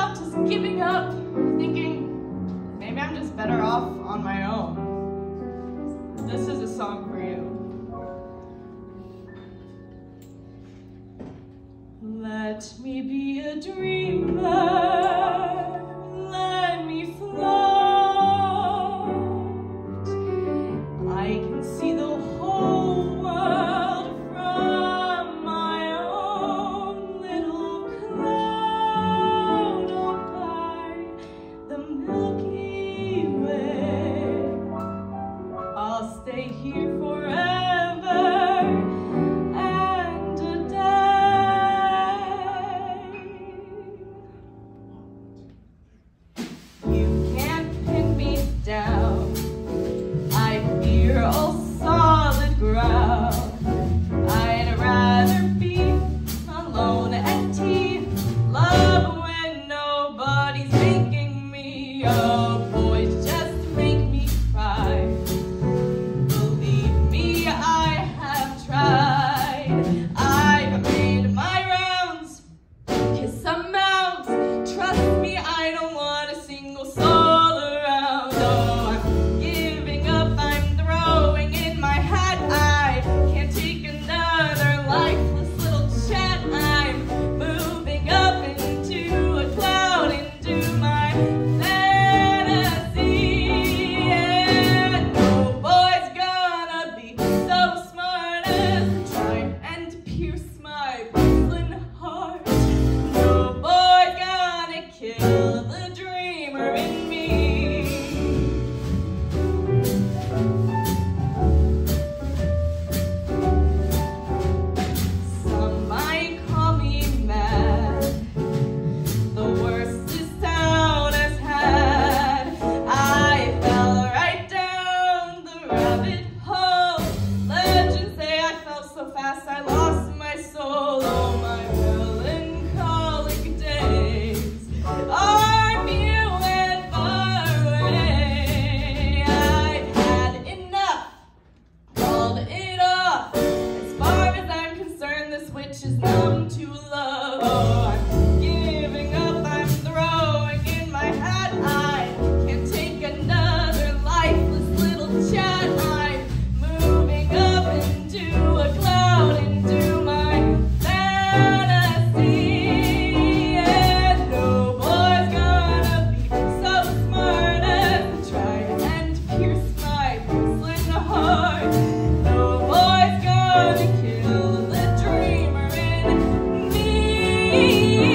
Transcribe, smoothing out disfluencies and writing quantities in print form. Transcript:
out, just giving up, thinking maybe I'm just better off on my own. This is a song for you. Let me be a dreamer, let me float. I can see the whole world from my own little cloud up by the Milky Way. I'll stay here forever and a day. You can't pin me down. I fear all solid ground. I'd rather be alone at tea. Love when nobody's making me. Oh, boys just make me cry. Believe me, I have tried. I've made my rounds, kissed some mouths. Trust me, I don't want a single soul around. Oh, I'm giving up, I'm throwing in my hat. I can't take another lifeless little chat. I'm moving up into a cloud, into my fantasy. And no boy's gonna be so smart as to try and pierce my porcelain heart. No boy's gonna kill the dreamer in me. Some might call me mad, the worst this town has had. I fell right down the rabbit hole. Legends say I fell so fast I lost my soul. Oh, my melancholic days are few and far away. I've had enough, called it off. As far as I'm concerned, this witch is numb to love. Oh, I'm giving up, I'm throwing in my hat. I can't take another lifeless little chat. I'm moving up into a cloud, into my fantasy. And no boy's gonna be so smart as to try and pierce my porcelain heart. No boy's gonna kill the dreamer in me.